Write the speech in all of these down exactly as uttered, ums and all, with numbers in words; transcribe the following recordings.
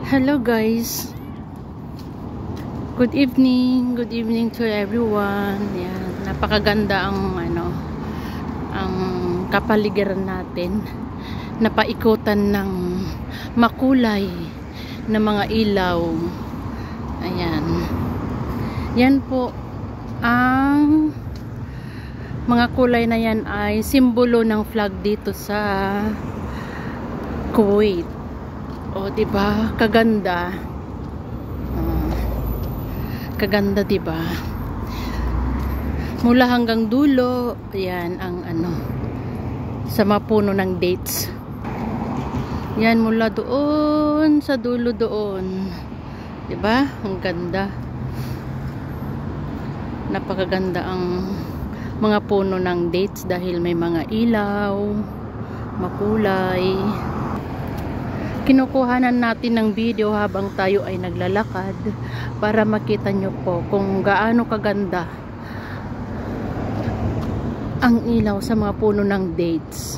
Hello guys. Good evening. Good evening to everyone. Yan, napakaganda ang ano ang kapaligiran natin. Napaikutan ng makulay na mga ilaw. Ayan. Yan po ang mga kulay na yan ay simbolo ng flag dito sa Kuwait. O, diba? Kaganda. Uh, kaganda, diba? Mula hanggang dulo, ayan ang ano, sa mapuno ng dates. Yan, mula doon, sa dulo doon. Diba? Ang ganda. Napakaganda ang mga puno ng dates dahil may mga ilaw, makulay. Kinukuhanan natin ng video habang tayo ay naglalakad para makita nyo po kung gaano kaganda ang ilaw sa mga puno ng dates.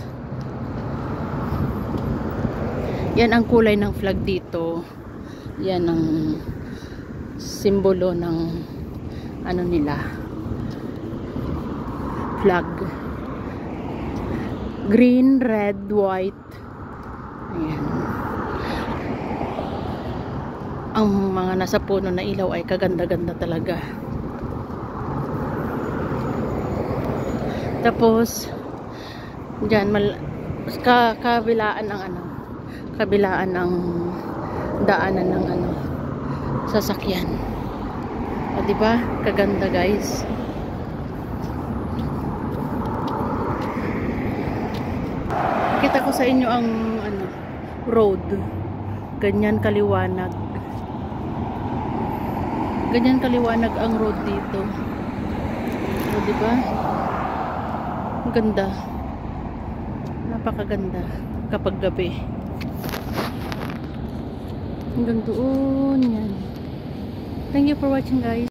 Yan ang kulay ng flag dito. Yan ang simbolo ng ano nila, flag. Green, red, white. Ayan. Ang mga nasa puno na ilaw ay kaganda-ganda talaga. Tapos diyan mal ka kabilaan ng ano, kabilaan ng daanan ng ano, sasakyan. O, di ba? Kaganda, guys. Kita ko sa inyo ang ano, road. Ganyan kaliwanag. Ganyan kaliwanag ang road dito. O, diba? Ang ganda. Napakaganda kapag gabi. Hanggang doon yan. Thank you for watching, guys.